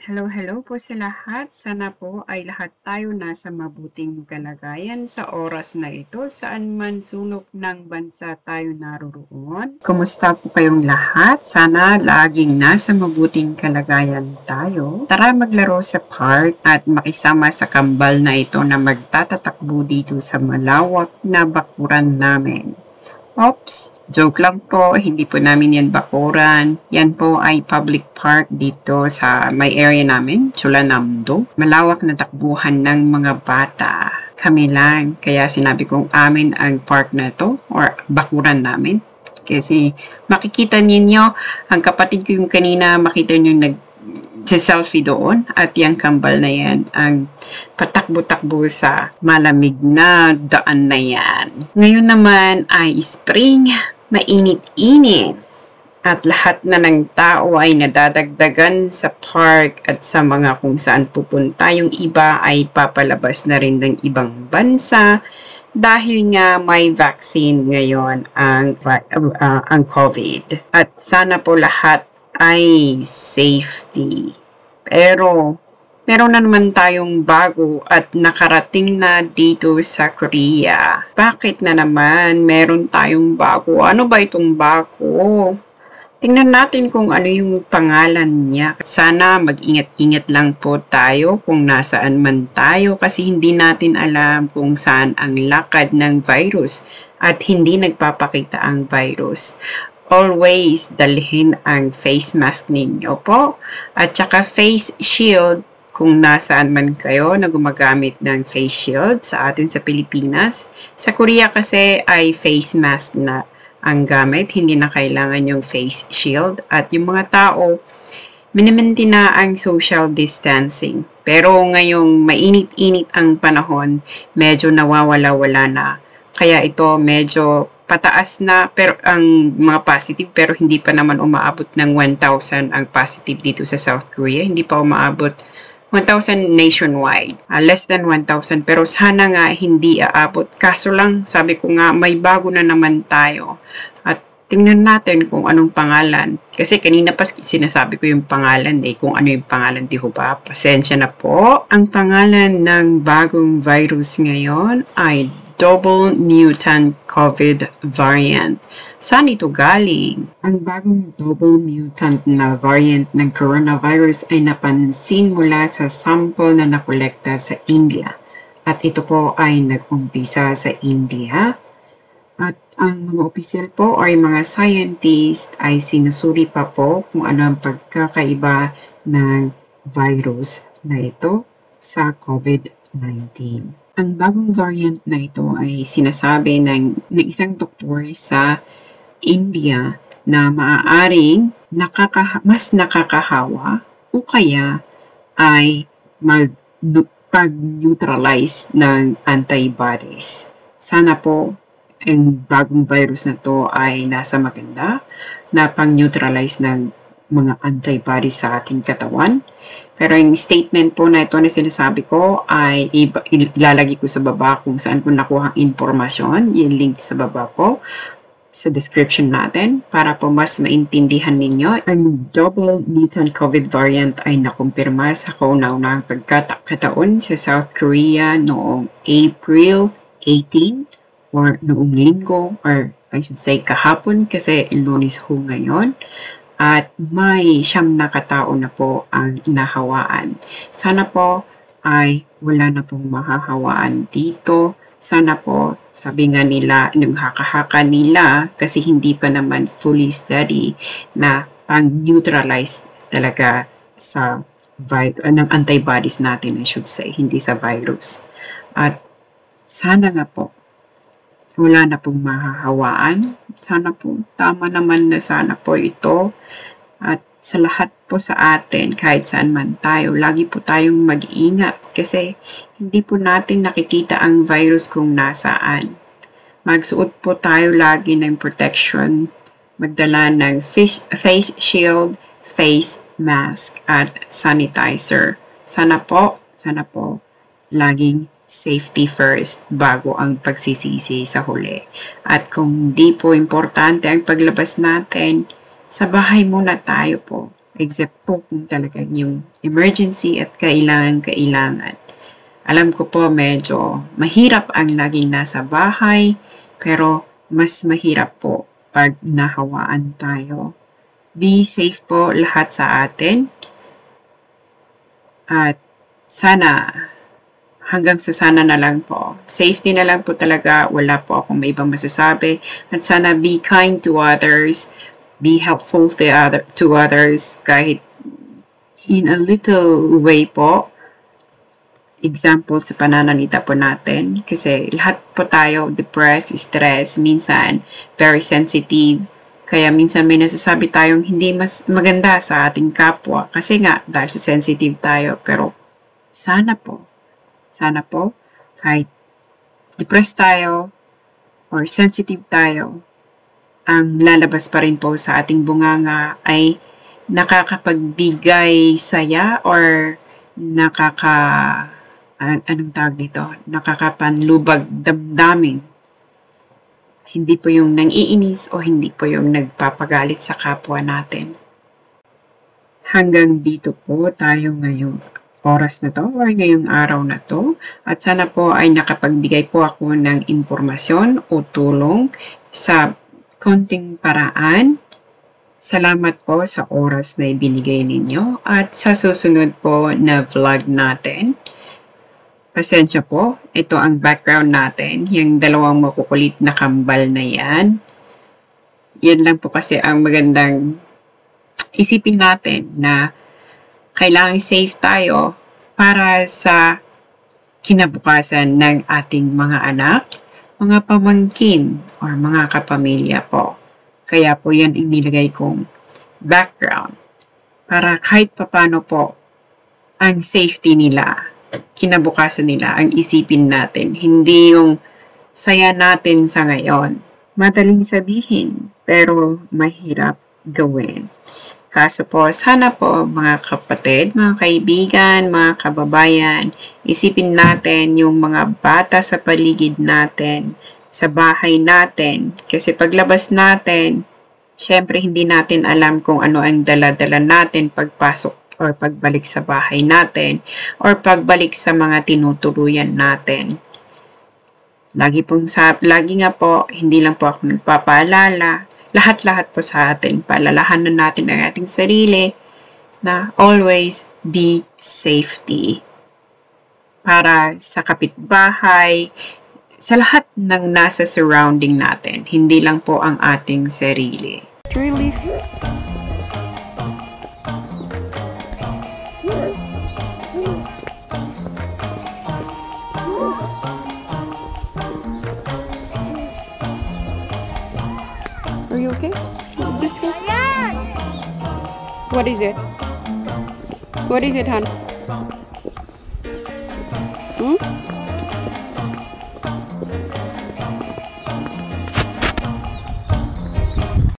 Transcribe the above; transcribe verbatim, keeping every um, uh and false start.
Hello, hello po sa lahat. Sana po ay lahat tayo nasa mabuting kalagayan sa oras na ito saan man sulok ng bansa tayo naroroon. Kumusta po kayong lahat? Sana laging nasa mabuting kalagayan tayo. Tara maglaro sa park at makisama sa kambal na ito na magtatatakbo dito sa malawak na bakuran namin. Oops, joke lang po, hindi po namin yan bakuran. Yan po ay public park dito sa may area namin, Chulanamdo. Malawak na takbuhan ng mga bata. Kami lang, kaya sinabi kong amin ang park na to or bakuran namin. Kasi makikita ninyo, ang kapatid ko yung kanina, makita nyo nag sa selfie doon at yung kambal na yan ang patakbo-takbo sa malamig na daan na yan. Ngayon naman ay spring, mainit-init at lahat na ng tao ay nadadagdagan sa park at sa mga kung saan pupunta. Yung iba ay papalabas na rin ng ibang bansa dahil nga may vaccine ngayon ang, uh, ang COVID. At sana po lahat ay safety. Pero, meron na naman tayong bago at nakarating na dito sa Korea. Bakit na naman meron tayong bago? Ano ba itong bago? Tingnan natin kung ano yung pangalan niya. Sana mag-ingat-ingat lang po tayo kung nasaan man tayo kasi hindi natin alam kung saan ang lakad ng virus at hindi nagpapakita ang virus. Always dalhin ang face mask ninyo po at saka face shield kung nasaan man kayo na gumagamit ng face shield sa atin sa Pilipinas. Sa Korea kasi ay face mask na ang gamit, hindi na kailangan yung face shield at yung mga tao miniminti na ang social distancing. Pero ngayong mainit-init ang panahon, medyo nawawala-wala na. Kaya ito medyo pataas na pero ang mga positive pero hindi pa naman umaabot ng one thousand ang positive dito sa South Korea. Hindi pa umaabot one thousand nationwide. Uh, less than one thousand pero sana nga hindi aabot. Kaso lang sabi ko nga may bago na naman tayo. At tingnan natin kung anong pangalan. Kasi kanina pa sinasabi ko yung pangalan eh. Kung ano yung pangalan, di ho ba? Pasensya na po. Ang pangalan ng bagong virus ngayon ay Double Mutant COVID variant. Saan ito galing? Ang bagong double mutant na variant ng coronavirus ay napansin mula sa sample na nakolekta sa India. At ito po ay nag-umpisa sa India. At ang mga opisyal po ay mga scientist ay sinusuri pa po kung ano ang pagkakaiba ng virus na ito sa COVID nineteen. Ang bagong variant na ito ay sinasabi ng, ng isang doktor sa India na maaaring nakaka, mas nakakahawa o kaya ay mag-neutralize ng antibodies. Sana po ang bagong virus na to ay nasa maganda na pang-neutralize ng mga antibodies sa ating katawan. Pero yung statement po na ito na sinasabi ko ay ilalagay ko sa baba kung saan ko nakuha ang informasyon. Yung link sa baba po sa description natin para po mas maintindihan ninyo. Ang double mutant COVID variant ay nakumpirma sa kauna-unahang pagkataon sa South Korea noong April eighteenth or noong linggo or I should say kahapon kasi Lunes ho ngayon. At may siyam na katao na po ang nahawaan. Sana po ay wala na pong mahahawaan dito. Sana po, sabi nga nila, yung haka-haka nila, kasi hindi pa naman fully study na pang-neutralize talaga sa uh, ng antibodies natin, I should say, hindi sa virus. At sana nga po, wala na pong mahahawaan. Sana po, tama naman na sana po ito. At sa lahat po sa atin, kahit saan man tayo, lagi po tayong mag-iingat. Kasi hindi po natin nakikita ang virus kung nasaan. Magsuot po tayo lagi ng protection. Magdala ng face, face shield, face mask, at sanitizer. Sana po, sana po, laging safety first bago ang pagsisisi sa huli. At kung di po importante ang paglabas natin, sa bahay muna tayo po. except po kung talagang yung emergency at kailangan-kailangan. Alam ko po medyo mahirap ang laging nasa bahay, pero mas mahirap po pag nahawaan tayo. Be safe po lahat sa atin. At sana, hanggang sa sana na lang po. Safety na lang po talaga. Wala po akong may ibang masasabi. At sana be kind to others. Be helpful to, other, to others kahit in a little way po. Example sa pananalita po natin. Kasi lahat po tayo depressed, stress, minsan very sensitive. Kaya minsan may nasasabi tayong hindi mas maganda sa ating kapwa. Kasi nga, dahil sensitive tayo. Pero sana po, sana po, kahit depressed tayo or sensitive tayo, ang lalabas pa rin po sa ating bunganga ay nakakapagbigay saya or nakaka, an anong tawag nito? Nakakapanlubag damdamin. Hindi po yung nang-iinis o hindi po yung nagpapagalit sa kapwa natin. Hanggang dito po tayo ngayong oras na to or ngayong araw na to. At sana po ay nakapagbigay po ako ng impormasyon o tulong sa konting paraan. Salamat po sa oras na ibinigay ninyo at sa susunod po na vlog natin. Pasensya po, ito ang background natin, yung dalawang makukulit na kambal na yan. Yan lang po kasi ang magandang isipin natin na kailangan safe tayo para sa kinabukasan ng ating mga anak, mga pamangkin, or mga kapamilya po. Kaya po yan ang nilagay kong background para kahit papano po ang safety nila, kinabukasan nila ang isipin natin. Hindi yung saya natin sa ngayon. Madaling sabihin, pero mahirap gawin. Kaso po, sana po mga kapatid, mga kaibigan, mga kababayan, isipin natin yung mga bata sa paligid natin, sa bahay natin. Kasi paglabas natin, syempre hindi natin alam kung ano ang dala-dala natin pagpasok or pagbalik sa bahay natin, or pagbalik sa mga tinutuluyan natin. Lagi pong sa, lagi nga po, hindi lang po ako nagpapaalala, lahat-lahat po sa atin, paalalahanan natin ang ating sarili na always be safety. Para sa kapitbahay, sa lahat ng nasa surrounding natin, hindi lang po ang ating sarili. Really? Are you okay? Just go. What is it? What is it, hon? Hmm?